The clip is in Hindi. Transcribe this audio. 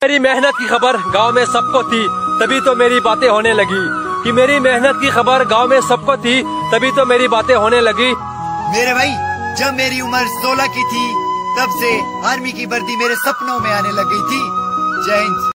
मेरी मेहनत की खबर गांव में सबको थी, तभी तो मेरी बातें होने लगी। कि मेरी मेहनत की खबर गांव में सबको थी, तभी तो मेरी बातें होने लगी। मेरे भाई, जब मेरी उम्र 16 की थी, तब से आर्मी की वर्दी मेरे सपनों में आने लग गई थी। जय हिंद।